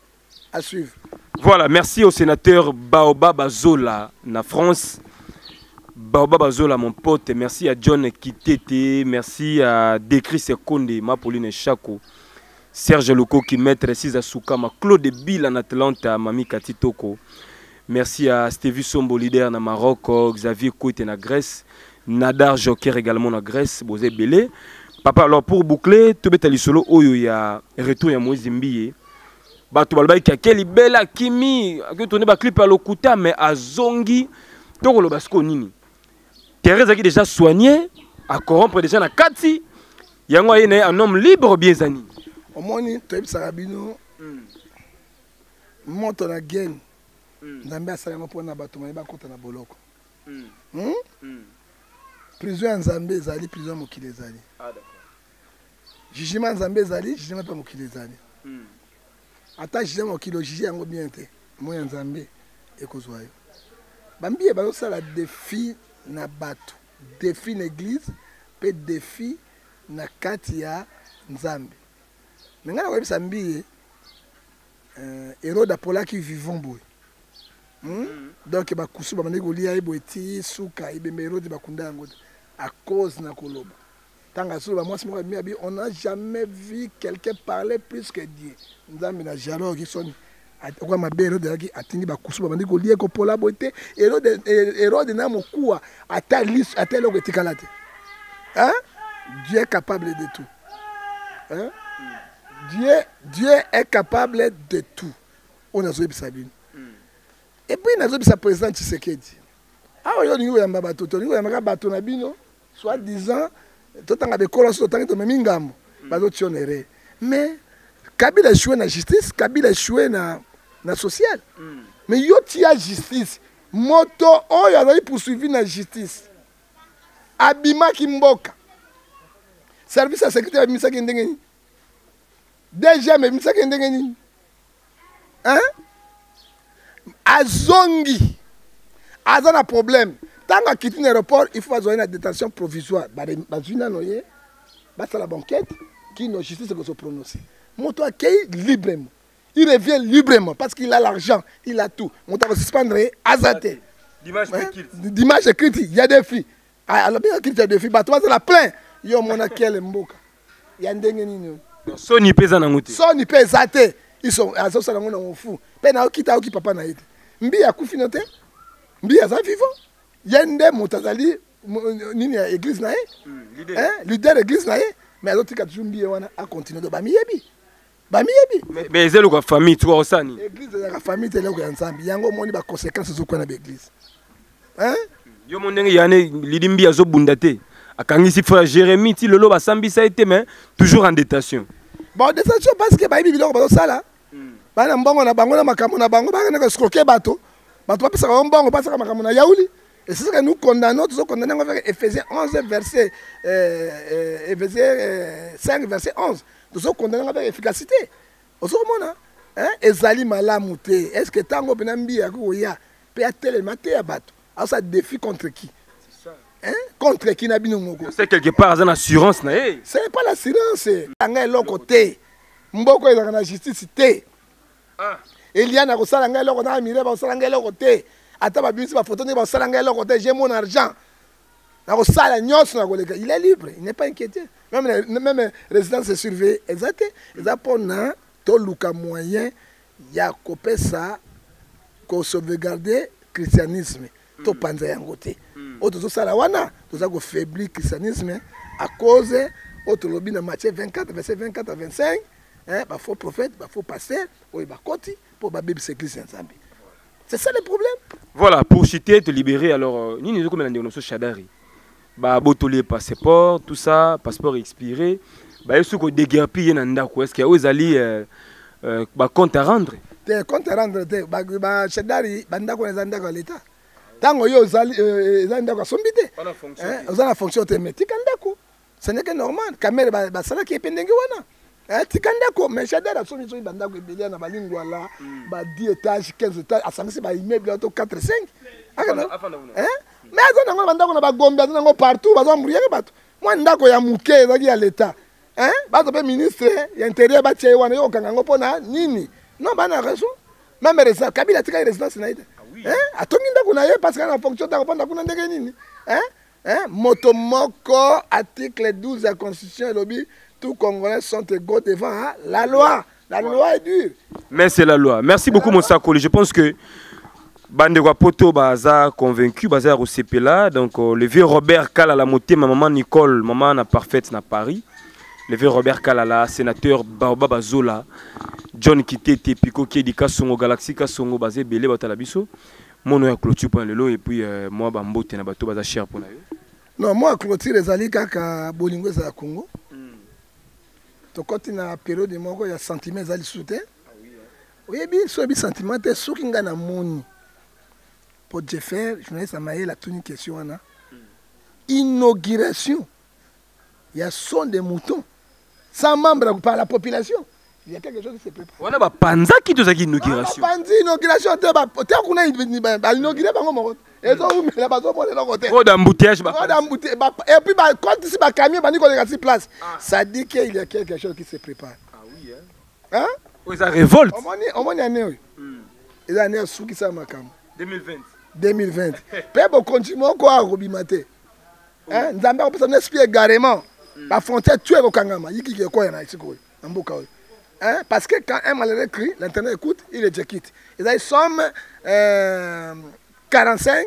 S1: À suivre.
S2: Voilà, merci au sénateur Baobab Azola, na France. Baobab Azola, mon pote. Merci à John Kitete. Merci à Dekri Sekonde, Mapauline Chako. Serge Loko qui maître Cisa Soukama. Claude Bill en Atlanta, Mami Katitoko. Merci à Stevie Sombo, leader na Maroc. Xavier Kouite na Grèce. Nadar Joker également na Grèce. Bozé Belé. Papa, alors pour boucler, tout est solo oyo ya retour ya Moïse Mbiye. Bato balba ki akeli bela kimi, que tourner ba clip à lokuta mais à zongi. Donc le basco nini. Thérèse qui déjà soigné, à corrompre déjà na kati. Yango yene un homme libre bien zani.
S1: omoni toyebisaka bino moto na gene nzambe asalango mpona bato maye bakota na boloko prison ya nzambe ezali prison ya mokili ezali jugement nzambe ezali jugement mpe mokili ezali ata jugement mokili ojuge yango bien te mo ya nzambe ekozwa yo bambiye bazosala défi na bato défi na église mpe défi na kati ya nzambe me ngai nakoyebisa mbiye Hérode apolaki vivant boye donc bakusu bamandeki kolia ye boye ti suka ebembe Hérode bakunda yango te à cause na koloba tanga solo bamwasi moko abi on n'a jamais vu quelqu'un parler plus que Dieu nzambe na dialogue isoni kwa mabe Hérode yaki atindi bakusu bamandeki kolia kopola boye te Hérode na mokuwa ata eloko etikala te Dieu est capable de tout Dieu est capable de tout. On a joué Sabine. Et puis, on a joué sa président Tshisekedi. Ah, on a joué un bateau. On a joué un bateau Nabino. Soit disant, tout le temps, avec Colos, tout le temps, Mingam. Bateau tionneré. Mais, Kabila a joué dans la justice, Kabila a joué dans la sociale. Mais yo tia justice. Moto, oh, il a poursuivi dans la justice. Abima Kimboka. Service à sécurité, Abima Kimboka. Déjà, mais ça qui est hein? Azongi, Azan a problème. Tant qu'on quitte l'aéroport, il faut avoir une détention provisoire. C'est la banquette qui n'a justice que se prononcer. Mon toit accueille librement. Il revient librement parce qu'il a l'argent, il a tout. Mon toit va suspendre Azaté. Dimanche écrit, il y a des filles. Alors, bien qu'il y a des filles, bah, toi, c'est la plein. Yo, mon akel mboka. Il y a des gens.
S2: Soni pesa na nguti.
S1: Soni pesa te. Ils sont à ça na fou. Pe na okita oki papa na ite. Mbi ya kufino te. Mbi ya za vivant. Yende motazali nini ya église na ye. Leader église na ye. Mais azoti ka toujours mbi wana a continuer de bamiyebi. Bamiyebi.
S2: Mais ezelo kwa famille tu osani.
S1: Église ya famille te leko ya nzambi. Yango moni ba conséquences zo kwa na église.
S2: Yo mondenge yane lidimbi azo bundate. Akangisi frère Jérémie ti lolo basambi ça été mais toujours en détention.
S1: Bon détention parce que bayibi biloko bazo sala. Bana mbongo na bango na makambo na bango bana ko scroquer bato. Bato pesa ko mbongo pesa ka makambo na yauli. Et c'est ce que nous condamnons, nous condamnons avec Ephésiens 11 verset 5 verset 11. Nous condamnons avec efficacité. Ozo mona ezali malamu te. Est-ce que tango benambi ya ko ya pe atele mate ya bato. Alors ça défie contre qui? Contre qui n'a bien moko.
S2: C'est quelque part une assurance na
S1: ce n'est pas l'assurance. Anga eloko te. Mboko ezaka na justice te. Elia na kosala nga eloko na mire ba kosala nga eloko te. Ata ba bisi ba photo ne ba kosala nga eloko te. J'ai mon argent. Na kosala nyonso na koleka. Il est libre, il n'est pas inquiété. Même résidence est surveillée. Exact. Eza pona to luka moyen ya kopesa ko sauvegarder christianisme. To panza yango te. Autres sala wana toza ko faiblir christianisme à cause autre lobby dans Matthieu 24 verset 24 à 25 ba faux prophète, ba faux pasteur, ou ba koti pour ba bible église ensemble. C'est ça le problème.
S2: Voilà, pour chuter te libérer alors ni nous comme on dit Shadari. Ba botolé passeport, tout ça, passeport expiré, ba yesu ko déguerpiller na ndako est-ce qu'il y a ozali ba compte à rendre?
S1: Te compte à rendre te ba Shadari bandako na ndako l'état. Tango yo ezali ndako sombite ozala fonction te mais tikandako ce n'est que normal caméra basala ki ependenge wana tikandako mais Shadara somi so bandako ebelia na balingwa la ba 10 étages 15 étages asangisi ba immeuble to 4 5 mais azana ngo bandako na bagombe azana ngo partout bazo mburiaka bato mwa ndako ya muke ezaki ya l'état bato pe ministre ya intérieur ba tie wana yo kanga ngo pona nini non bana raison même résidence Kabila tika résidence na ite atongi ndako na ye parce que na fonction ndako panda kuna ndenge nini moto moko article 12 de la constitution elobi tous Congolais sont égaux devant la loi. La loi est dure.
S2: Mais c'est la loi. Merci beaucoup Monsakoli. Je pense que Bandegwa Poto baza convaincu baza là donc le vieux Robert Kala la moté ma maman Nicole maman na parfaite na Paris. Le vieux Robert Kalala, sénateur Baoba Bazola, John Kitete, Pico Kedika Songo, Galaxy Kasongo, Bazé, Belé, Batalabiso, mon nom est Clôture pour le lot et puis moi, Bambo, Tenabato, Baza cher pour
S1: non, moi, Clôture, les alliés, Kaka, Bolingo, Congo. tokoti na période moko ya sentiment ezali sous te oyebi so bi sentiment te soki nga na moni pour Jeffer journaliste amaye la tuni question wana inauguration il y a son de mouton sans membre par la population il y a quelque chose qui se prépare
S2: on a ba panza qui to zaki inauguration
S1: panzi inauguration te ba te kuna ba inaugurer bango moko ezo umela bazo mona na côté
S2: trop d'embouteillage ba
S1: et puis ba quand si ba camion ba ni ko sur place ça dit qu'il y a quelque chose qui se prépare
S2: ah oui
S1: hein
S2: oui ça révolte
S1: on moni année oui et année sous qui ça makam 2020 pe bo continue ko arobima te hein nzamba ko pesa esprit égarément la frontière tuer au kangama yiki ke ko na isiko na mboka oyo hein parce que quand un malheureux crie l'internet écoute il est quitte et là ils sont 45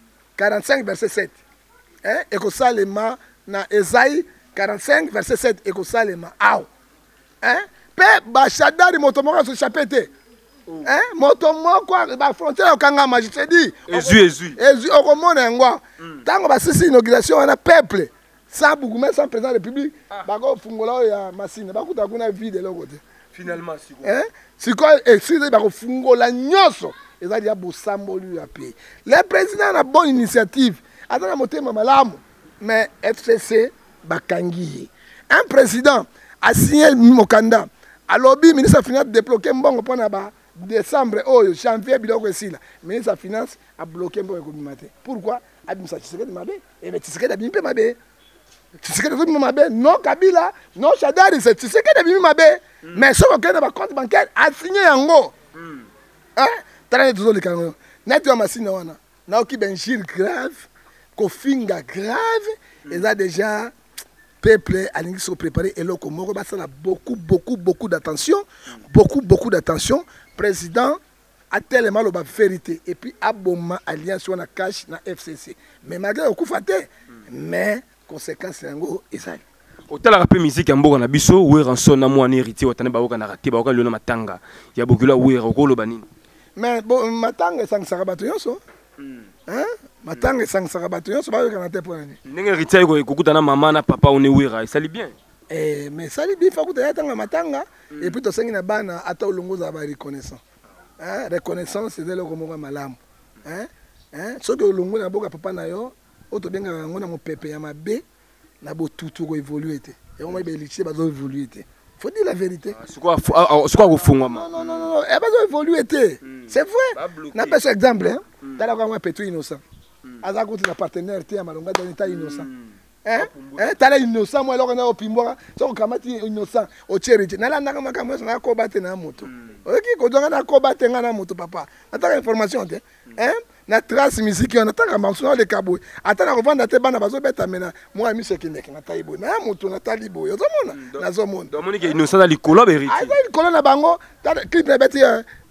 S1: verset 7 hein et que ça les ma na Esaïe 45 verset 7 et que ça les ma aw hein pe ba shadari motomoko so chapete hein motomoko ba frontière au kangama je te dis Jésus au komona ngwa tango ba sisi inauguration wana peuple sans bougoumen sans président de la République bako fungola ya masine bakuta kuna vide le côté
S2: finalement
S1: hein siko excuse bako fungola nyoso ezali ya bosamboli ya pays le président a une bonne initiative atana motema malamu mais FCC bakangi un président a signé mokanda alobi ministre de finance débloquer mbongo pona ba décembre oyo janvier biloko esila ministre de finance a bloqué mbongo komimate pourquoi abimisa Tshisekedi mabe et mais Tshisekedi abimpe mabe Tshisekedi abimpe mabe non Kabila non Shadari c'est Tshisekedi abimpe mabe mais ce qu'on a ba compte bancaire a signé yango hein tala toujours les canons net wa masina wana na oki benjir grave kofinga grave et là déjà peuple alingi se préparer et loko moko ba sala beaucoup d'attention beaucoup d'attention président a tellement la vérité et puis aboma alliance wana cash na FCC mais malgré okufate mais conséquence yango ezali
S2: otala rapé musique mboka na biso wera nsona mwana héritier watane baoka na raté baoka lona matanga ya bokula wera okoloba nini
S1: mais bon matanga sangisaka bato nyonso hein matanga sangisaka bato nyonso bayoka na te po nani
S2: ndenge héritier ko kokutana mama na papa on wera esali bien
S1: mais sali bien fa kuta yatanga matanga et puis to sengi na bana ata olongoza ba reconnaissance hein reconnaissance c'est le komo malamu hein soki olongo na boka papa na yo oto benga ngona mo pepe ya mabe na botutu ko évoluer te et on va bélicher bazo évoluer te faut dire la vérité
S2: c'est quoi kufungwa
S1: non et bazo évoluer te c'est vrai na pas exemple hein tala kwa moi Petro innocent aza ko na partenaire te ya malonga dans état innocent hein tala innocent moi alors na opimboka so kamati innocent o cherity na la ndaka makambo na ko bate na moto oki ko donga na ko bate na moto papa nataka information te hein na trace musique on ataka mansona le kabo atana revendre te bana bazo beta mena moi mi sekindeke na taibo na moto na talibo yo zomona na zomona
S2: domoni ke innocent ali kolo beriti
S1: ali kolo na bango tala clip na beti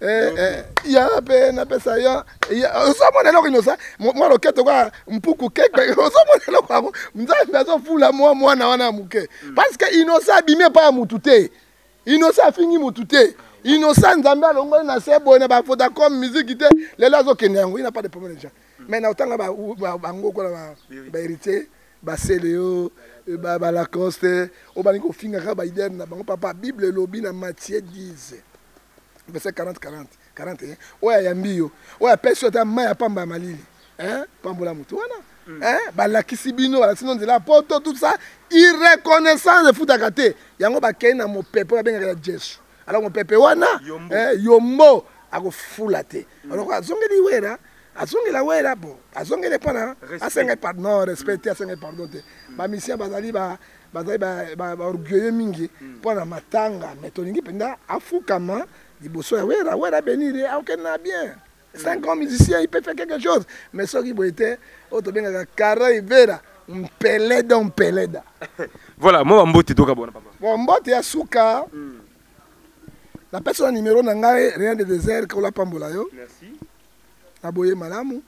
S1: ya pe na pesa ya zomona lo innocent moi loketo kwa mpuku keke zomona lo kwa mzambe bazo fula moi na wana muke parce que innocent bimé pa mutu te innocent fingi mutu te innocent nzambe alongo na sebo na ba Vodacom musique te les lazo kenyango il n'a pas de problème déjà mais na otanga bango ko ba héritier ba Célio ba Lacoste o ba niko finga ka ba idée na bango papa Bible lobi na Matthieu 10 verset 41 oya yambio oya peso ta maya pamba malili hein pambola mutu wana hein ba lakisi bino la sinon de la poto tout ça irreconnaissance de futakate yango ba kena mo pepe ba benga ya Jesu alors mon pépé wana yombo ako fulate alors azongeli wera azongela wera bon azongele pana asenga pardon respecter asenga pardon te ba mission bazali ba orgueilleux mingi pona matanga mais tolingi penda afukama liboso ya wera benire akena bien 5 ans musicien il peut faire quelque chose mais ce qui boité auto benga kara ibera mpeleda
S2: voilà moi mbote toka bona papa
S1: bon mbote ya suka la personne numéro nangai rien de désert ko la pambola yo
S2: merci
S1: aboye malamu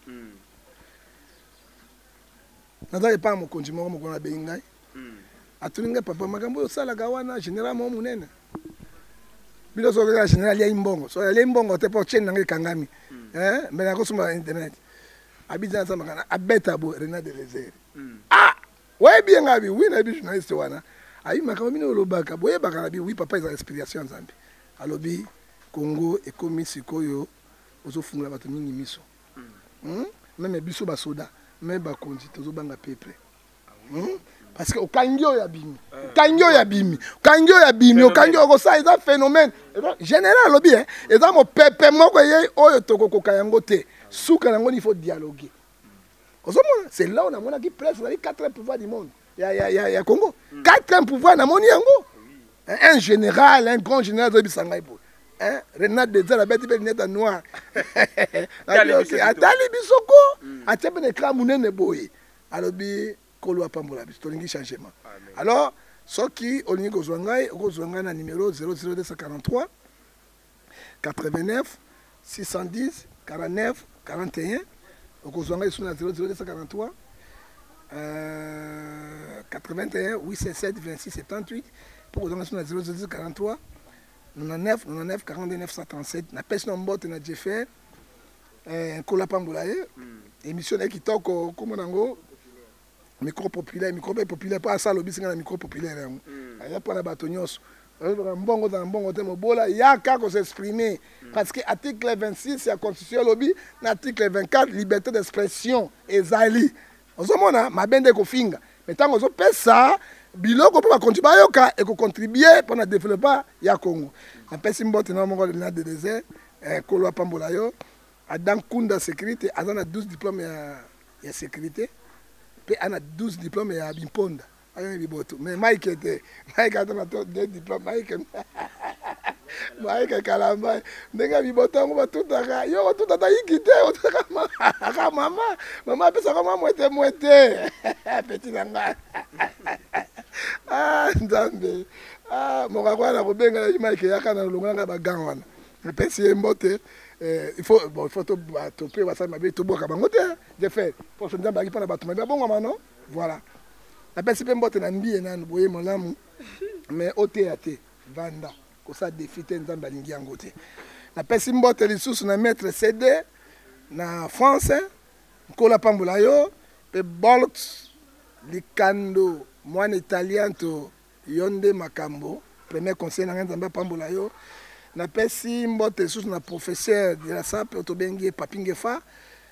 S1: nazali pa mo konti mo ko na bengai atulinga papa makambo sala gawana général mo munene bilo so ga général ya imbongo so ya imbongo te po chen nangai kangami mais na ko suma internet abidjan sama kana abeta bo rien de désert ouais bien ngabi oui na bi journaliste wana ayi makambo mino olobaka boyebaka na bi oui papa eza inspiration nzambe alobi Congo ekomi sikoyo ozofungula bato mingi miso meme biso basoda me bakonzi tozobanga peuple parce que okangi oyo abimi okangi oyo abimi okangi oyo abimi okangi oyo kosala eza phénomène général alobi eza mopepe moko ye oyo tokokoka yango te suka nango il faut dialoguer ozomona c'est là on amonaki presque na 4 pouvoirs du monde ya Congo 4 pouvoirs namoni yango un général un grand général zobisanga ipo Renat Deza la bête lunette noire atali bisoko atia ben écran munene boye alobi kolo apambola biso tolingi changement alors soki olingi kozwanga na numéro 00243 89 610 49 41 okozwanga iso na 00243 81 877 26 78 pour kozwanga iso na 00243 99 99 42 937 na pesi na mbote na jefer kola pambola ye émission na kitoko comme nango micro populaire pas ça lobi singa na micro populaire yango aya pour na bato nyonso mbongo dans mbongo te mobola yaka ko s'exprimer parce que article 26 ya constitution lobi na article 24 liberté d'expression ezali ozomona mabende ko finga metango zo pesa biloko pour contribuer yoka et ko contribuer pour na développer ya Congo na pesi mbote na mongo na de désert kolwa pambola yo Adam Kunda sécurité azana 12 diplômes ya sécurité pe ana 12 diplômes ya bimponda ayo biboto mais Mike était Mike a donné 2 diplômes Mike kalamba ndenge biboto ngo batutaka yo tutata yikite otaka mama pesa kama mwete petit nanga nzambe mokakwa na kobenga Mike yakana longanga bagang wana pesi mbote il faut topé ça m'a bien tout boka bango te j'ai fait pour ce nzambe aki pana bato mais bon mano voilà la pesi pe mbote na mbiye na boye molamu mais oteate vanda ko sa défiter nzambe alingi yango te la pesi mbote lisusu na maître CD na français kola pambola yo pe bolt likando mwana italien to yonde makambo premier conseil na nzambe pambola yo na pesi mbote sous na professeur de la SAP otobengi papingefa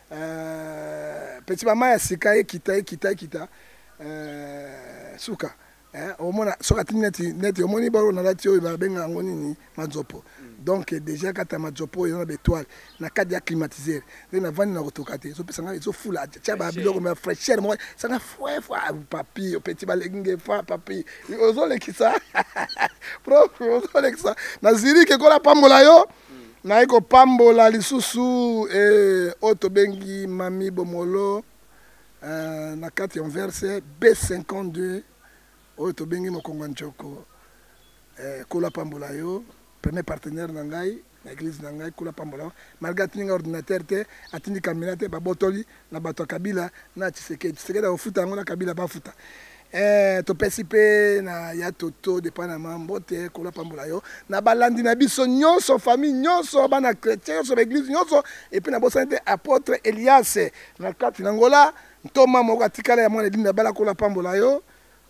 S1: petit mama ya sika kita suka omona soka net omoni baro na lati oyo babenga ngo nini mazopo donc déjà kata mazopo yo na bétoile na cadre ya climatiseur na vani na kotoka te so pesa nga so fula tia ba biloko mais fraîcheur moi ça na foi papi petit balengi fa papi ozo lekisa propre ozo lekisa na ziri ke kola pambola yo na iko pambola lisusu oto bengi mami bomolo na kati en verset B52 oto bengi mokongo njoko kola pambola yo premier partenaire na ngai na église na ngai kola pambola malgré tinga ordinateur te atindi caméra te ba botoli na bato kabila na Tshisekedi na ofuta ngo na kabila ba futa to pesi pe na ya toto de panama mbote kola pambola yo na balandi na biso nyonso famille nyonso bana chrétien nyonso l'église nyonso et puis na bosante apôtre Elias na kati na ngola ntoma moko atikala ya mwana dina bala kola pambola yo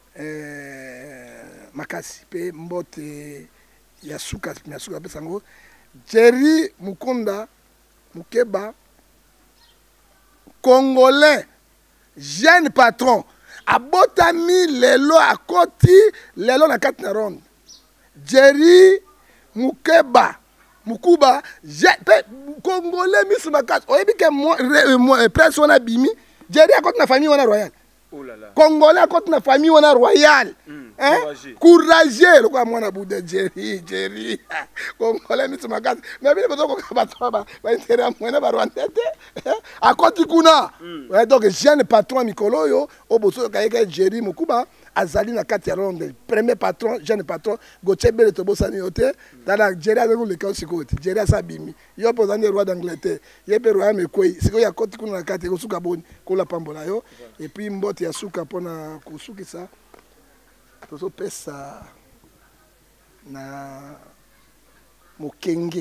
S1: makasi pe mbote ya suka pesa ngo Jerry Mukunda Mukeba congolais jeune patron abotami lelo akoti lelo na kati na ronde Jerry Mukeba Mukuba pe congolais misu makasi oyebi ke presse wana bimi Jerry akoti na famille wana royale. Oh là là. Congolais contre la famille on a royal. Courageux le quoi mwana boude Jerry. Congolais mitu makasi. Mais bien ko ba intérêt mwana ba Rwandete. A koti kuna. Ouais donc jeune patron mikolo yo oboso kayeka Jerry Mukuba azali na kati ya ronde. Premier patron, jeune patron Gochebele to bosani yote. Dala Jerry azo le kausi kote. Jerry asabimi. Yo posani roi d'Angleterre. Yepe roi mekwei. Siko ya koti kuna na kati ko suka boni ko la pambola yo. Et puis mbote ya suka pona kusukisa tozo pesa na mokenge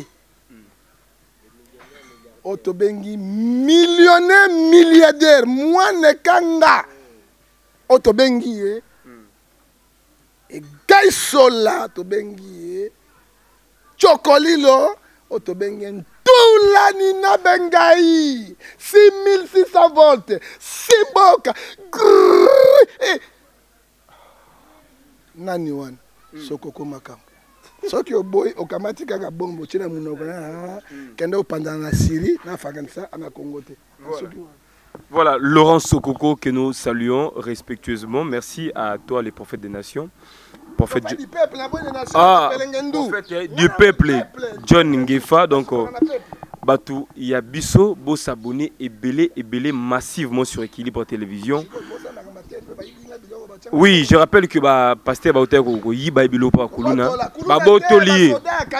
S1: otobengi millionnaire milliardaire mwana kanga otobengi egai sola tobengi chokolilo o tobengi ntulani na bengai 6600 volts simboka nani wana sokoko makambo soki oboyi okamati kaka bombo tina munoko na kende opandana na Syrie na Afghanistan na Congo te.
S2: Voilà, Laurent Sokoko que nous saluons respectueusement. Merci à toi, les prophètes des nations. Prophète
S1: du peuple, la bonne nation,
S2: prophète du peuple, John Ngefa. Donc, Batou, il y a Bisso, beau s'abonner et belé massivement sur Équilibre Télévision. Oui, je rappelle que Pasteur Baouter Goyi, Baibilo Pakuluna, Babotoli.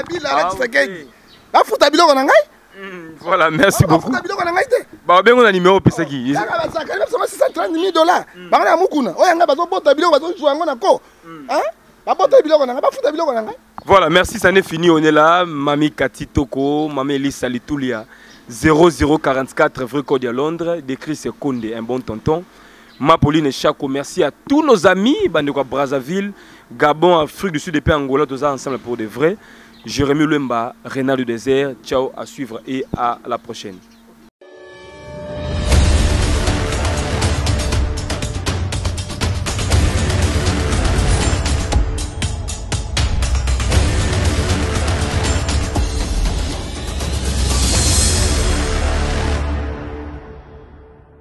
S2: Voilà, merci beaucoup. Bah bien on a numéro pesaki.
S1: $630 000. Bana mukuna. Oyanga bazobota biloko bazojwa ngona ko. Hein? Babota biloko nanga, bafuta biloko nanga.
S2: Voilà, merci, ça n'est fini, on est là. Mami Kati Toko, Mami Elisa Litoulia, 0044 rue Code à Londres, décrit c'est Konde, un bon tonton. Ma Pauline Chako, merci à tous nos amis, Bandeko Brazzaville, Gabon, Afrique du Sud et Angola, tous ensemble pour de vrai. Jérémy Lemba, Renard du Désert, ciao, à suivre et à la prochaine.